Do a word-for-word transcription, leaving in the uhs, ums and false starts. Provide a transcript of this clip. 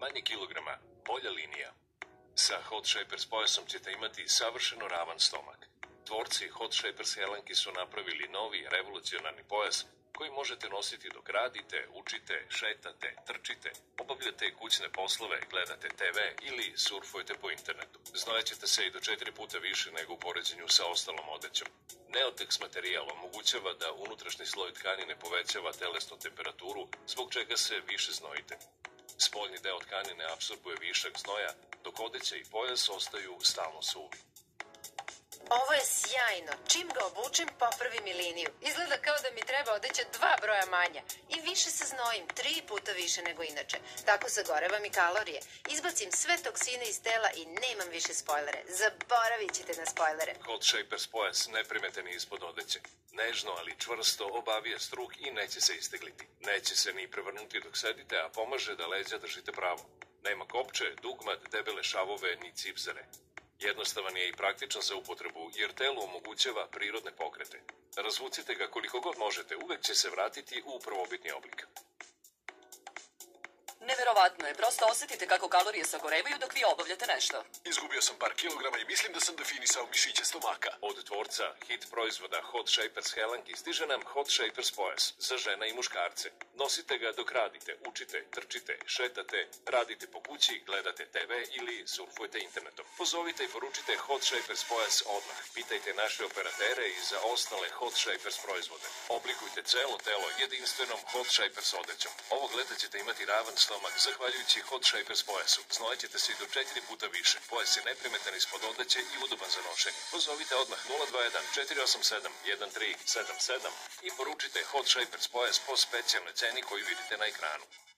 Manje kilograma, bolja linija. Sa Hot Shapers pojasom ćete imati savršeno ravan stomak. Tvorci Hot Shapers helanki su napravili novi revolucionarni pojas koji možete nositi dok radite, učite, šetate, trčite, obavljate kućne poslove, gledate te ve ili surfujete po internetu. Znojaćete se i do četiri puta više nego u poređenju sa ostalom odećom. Neotex materijal omogućava da unutrašnji sloj tkanine povećava telesnu temperaturu, zbog čega se više znojite. Spoljni deo tkanine apsorbuje višak znoja, dok odeća i pojas ostaju stalno suvi. Ovo je sjajno. Čim ga obučem, popravi mi liniju. Izgleda kao da mi treba odeća dva broja manja. I više se znojim, tri puta više nego inače. Tako zagorevam i kalorije. Izbacim sve toksine iz tela i nemam više spojlere. Zaboravit ćete na spojlere. Hot Shapers pojas neprimetan ispod odeće. Nežno, ali čvrsto obavija struk i neće se istegliti. Neće se ni prevrnuti dok sedite, a pomaže da leđa držite pravo. Nema kopče, dugmad, debele šavove ni cipzare. Jednostavan je i praktičan za upotrebu, jer telo omogućava prirodne pokrete. Razvucite ga koliko god možete, uvek će se vratiti u prvobitni oblik. Neverovatno je, prosto osetite kako kalorije sagorevaju dok vi obavljate nešto. Izgubio sam par kilograma i mislim da sam definisao mišiće stomaka. Od tvorca hit proizvoda Hot Shapers helanki stiže nam Hot Shapers pojas za žena i muškarce. Nosite ga dok radite, učite, trčite, šetate, radite po kući, gledate te ve ili surfujete internetom. Pozovite i poručite Hot Shapers pojas odmah. Pitajte naše operatere i za ostale Hot Shapers proizvode. Oblikujte celo telo jedinstvenom Hot Shapers odećom. Ovog leta ćete imati ravan stomak zahvaljujući Hot Shapers pojasu. Znojaćete se i do četiri puta više. Pojas je neprimetan ispod odeće i udoban za nošenje. Pozovite odmah nula dva jedan četiri osam sedam jedan tri sedam sedam i poručite Hot Shapers pojas po specijalnoj ceni koju vidite na ekranu.